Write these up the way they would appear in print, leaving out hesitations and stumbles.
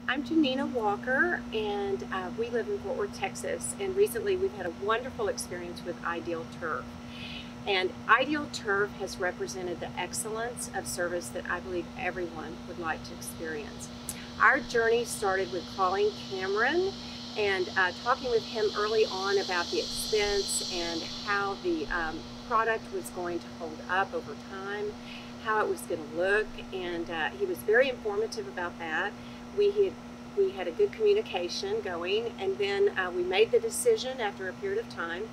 I'm Janina Walker, and we live in Fort Worth, Texas. And recently, we've had a wonderful experience with Ideal Turf. And Ideal Turf has represented the excellence of service that I believe everyone would like to experience. Our journey started with calling Cameron and talking with him early on about the expense and how the product was going to hold up over time, how it was going to look, and he was very informative about that. We had a good communication going, and then we made the decision after a period of time.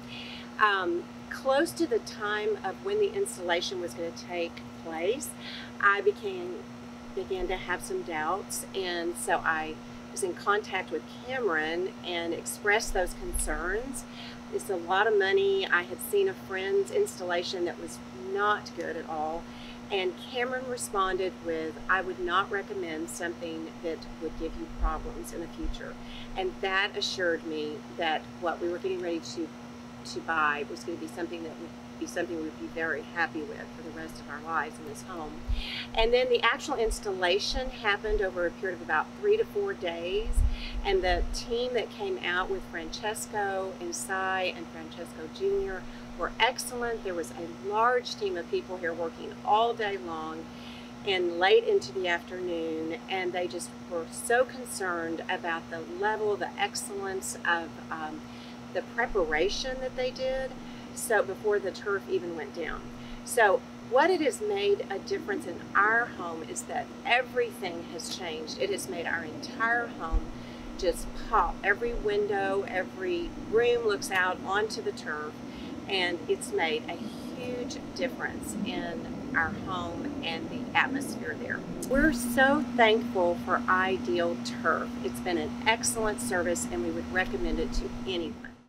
Close to the time of when the installation was going to take place, I began to have some doubts, and so I was in contact with Cameron and expressed those concerns. It's a lot of money. I had seen a friend's installation that was not good at all, and Cameron responded with, "I would not recommend something that would give you problems in the future." And that assured me that what we were getting ready to buy was going to be something that would be something we'd be very happy with for the rest of our lives in this home. And then the actual installation happened over a period of about 3 to 4 days, and the team that came out with Francesco and Cy and Francesco Jr. were excellent. There was a large team of people here working all day long and late into the afternoon, and they just were so concerned about the level, the excellence of the preparation that they did, so before the turf even went down. So what it has made a difference in our home is that everything has changed. It has made our entire home just pop. Every window, every room looks out onto the turf, and it's made a huge difference in our home and the atmosphere there. We're so thankful for Ideal Turf. It's been an excellent service, and we would recommend it to anyone.